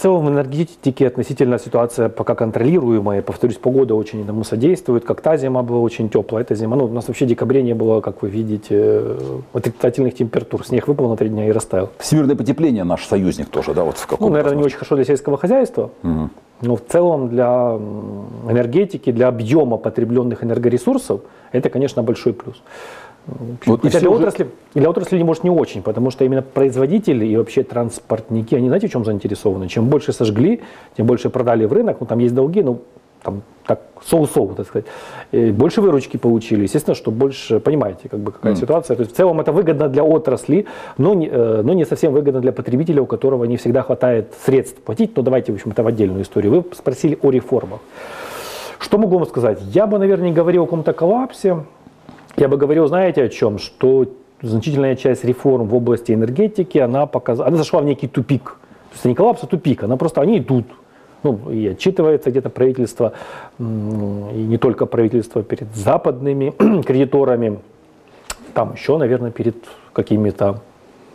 целом в энергетике относительно ситуация пока контролируемая. Повторюсь, погода очень этому содействует. Как та зима была очень теплая, эта зима. Ну, у нас вообще в декабре не было, как вы видите, отрицательных температур. Снег выпал на 3 дня и растаял. Всемирное потепление наш союзник тоже, да? Вот в каком-то наверное, не очень хорошо для сельского хозяйства. Но в целом для энергетики, для объема потребленных энергоресурсов, это, конечно, большой плюс. Вот хотя для отрасли, может, не очень, потому что именно производители и вообще транспортники, они, знаете, в чем заинтересованы? Чем больше сожгли, тем больше продали в рынок, ну, там есть долги, ну, там, так, соу-соу, так сказать, и больше выручки получили, естественно, что больше, понимаете, как бы, какая ситуация, то есть в целом это выгодно для отрасли, но не совсем выгодно для потребителя, у которого не всегда хватает средств платить, но давайте, в общем, это в отдельную историю. Вы спросили о реформах. Что могу вам сказать? Я бы, наверное, не говорил о каком-то коллапсе. Я бы говорил, знаете, о чем? Что значительная часть реформ в области энергетики, она зашла в некий тупик. То есть не коллапс, а тупик. Они идут. Ну, и отчитывается где-то правительство, и не только правительство перед западными кредиторами, там еще, наверное, перед какими-то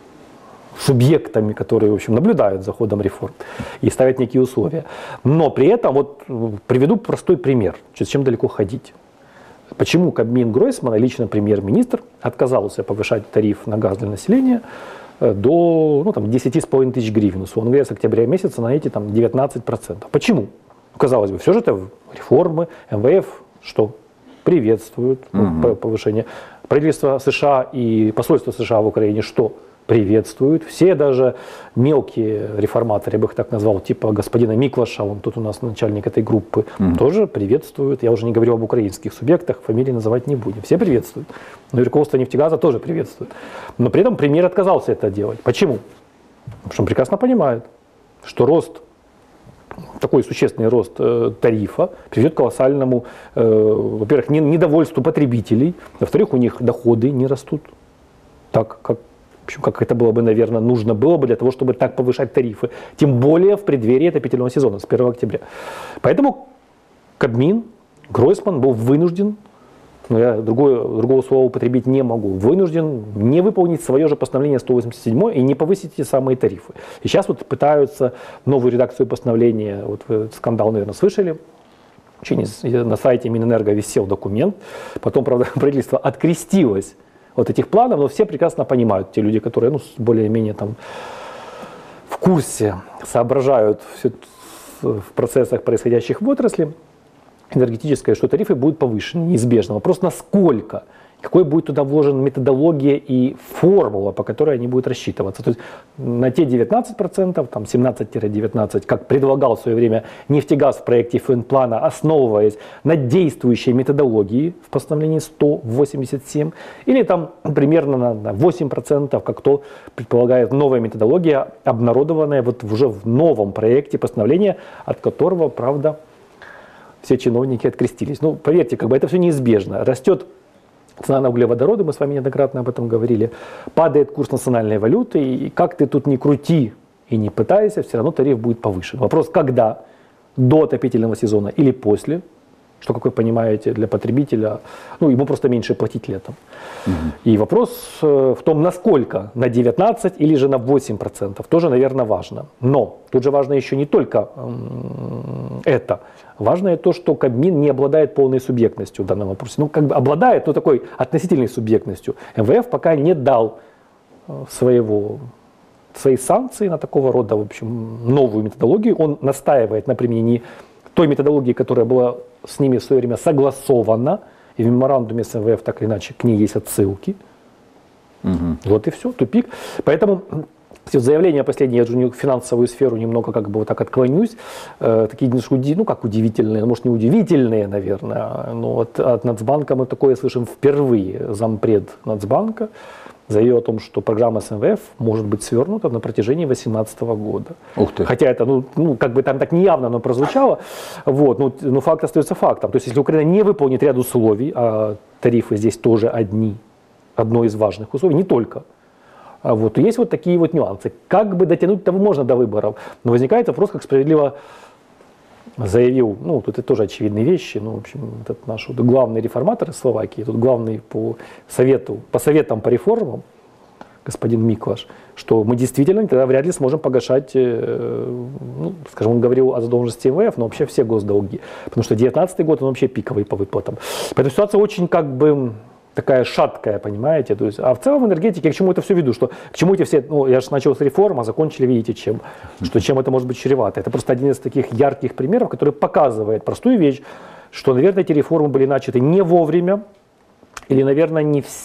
субъектами, которые, в общем, наблюдают за ходом реформ и ставят некие условия. Но при этом, вот приведу простой пример, с чем далеко ходить. Почему Кабмин Гройсмана, лично премьер-министр, отказался повышать тариф на газ для населения до 10,5 тысяч гривен, условно говоря, с октября месяца на эти 19%. Почему? Казалось бы, все же это реформы, МВФ, что приветствуют повышение. Правительство США и посольство США в Украине, что приветствуют. Все даже мелкие реформаторы, я бы их так назвал, типа господина Миклаша, он тут у нас начальник этой группы, тоже приветствуют. Я уже не говорю об украинских субъектах, фамилии называть не будем. Все приветствуют. Но и руководство нефтегаза тоже приветствует. Но при этом премьер отказался это делать. Почему? Потому что он прекрасно понимает, что такой существенный рост тарифа приведет к колоссальному, во-первых, недовольству потребителей, во-вторых, у них доходы не растут так, как это было бы, наверное, нужно было бы для того, чтобы так повышать тарифы. Тем более в преддверии отопительного сезона с 1 октября. Поэтому Кабмин, Гройсман был вынужден, я другого слова употребить не могу, вынужден не выполнить свое же постановление 187 и не повысить эти самые тарифы. И сейчас вот пытаются новую редакцию постановления, вот вы скандал, наверное, слышали, на сайте Минэнерго висел документ, потом, правда, правительство открестилось от этих планов, но все прекрасно понимают, те люди, которые более-менее там в курсе, соображают в процессах, происходящих в отрасли энергетической, что тарифы будут повышены неизбежно. Вопрос насколько, какой будет туда вложена методология и формула, по которой они будут рассчитываться. То есть на те 19%, там 17-19%, как предлагал в свое время нефтегаз в проекте Финплана, основываясь на действующей методологии в постановлении 187, или там примерно на 8%, как то предполагает новая методология, обнародованная вот уже в новом проекте постановления, от которого, правда, все чиновники открестились. Ну, поверьте, это все неизбежно. Растет цена на углеводороды, мы с вами неоднократно об этом говорили, падает курс национальной валюты, и как ты тут не крути и не пытайся, все равно тариф будет повышен. Вопрос, когда? До отопительного сезона или после? Что, как вы понимаете, для потребителя, ему просто меньше платить летом. И вопрос в том, насколько, на 19 или же на 8%, тоже, наверное, важно. Но тут же важно еще не только это. Важно и то, что Кабмин не обладает полной субъектностью в данном вопросе. Обладает, но такой относительной субъектностью. МВФ пока не дал свои санкции на такого рода, в общем, новую методологию. Он настаивает на применении той методологии, которая была с ними в свое время согласована, и в меморандуме с МВФ так или иначе к ней есть отсылки. Вот и все, тупик. Поэтому заявления последние, я же в финансовую сферу немного вот так отклонюсь, такие удивительные, может не удивительные, наверное, но от Нацбанка мы такое слышим впервые. Зампред Нацбанка заявил о том, что программа с МВФ может быть свернута на протяжении 2018 года. Ух ты. Хотя это, там так неявно оно прозвучало, но факт остается фактом. То есть, если Украина не выполнит ряд условий, а тарифы здесь тоже одно из важных условий, не только, то есть вот такие вот нюансы. Как бы дотянуть-то можно до выборов? Но возникает вопрос, как справедливо заявил, тут это тоже очевидные вещи, в общем, этот наш главный реформатор из Словакии, тут главный по советам по реформам, господин Миклаш, что мы действительно тогда вряд ли сможем погашать, ну, скажем, он говорил о задолженности МВФ, но вообще все госдолги. Потому что 2019 год, он вообще пиковый по выплатам. Поэтому ситуация очень как бы такая шаткая, понимаете. То есть, а в целом в энергетике, к чему это все веду, что к чему эти все, ну, я же начал с реформ, а закончили, видите, чем, что чем это может быть чревато. Это просто один из таких ярких примеров, который показывает простую вещь, что, наверное, эти реформы были начаты не вовремя, или, наверное,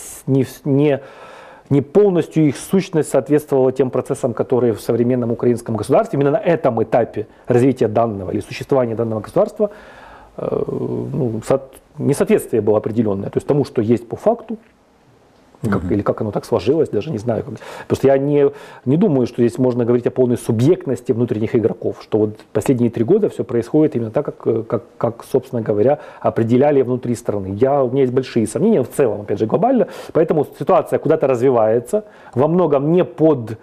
не полностью их сущность соответствовала тем процессам, которые в современном украинском государстве, именно на этом этапе развития данного или существования данного государства, ну, несоответствие было определенное. То есть тому, что есть по факту, или как оно так сложилось, даже не знаю. Потому что я не думаю, что здесь можно говорить о полной субъектности внутренних игроков, что вот последние 3 года все происходит именно так, как, собственно говоря, определяли внутри страны. У меня есть большие сомнения в целом, опять же, глобально, поэтому ситуация куда-то развивается, во многом не под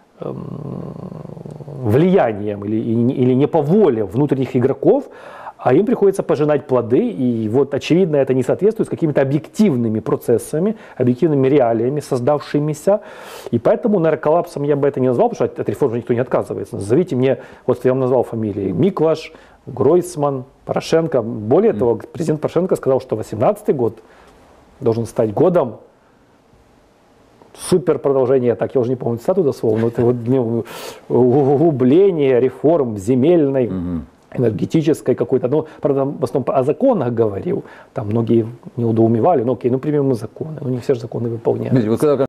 влиянием или не по воле внутренних игроков, а им приходится пожинать плоды, и вот очевидно это не соответствует с какими-то объективными процессами, объективными реалиями, создавшимися. И поэтому, наверное, коллапсом я бы это не назвал, потому что от реформы никто не отказывается. Назовите мне, вот я вам назвал фамилии: Миклаш, Гройсман, Порошенко. Более того, президент Порошенко сказал, что 2018 год должен стать годом супер продолжения, так я уже не помню цитату дословно, но это вот углубление реформ земельной, энергетической какой-то, но, правда, в основном о законах говорил, там многие не удоумевали, ну окей, ну примем мы законы, ну не все же законы выполняют.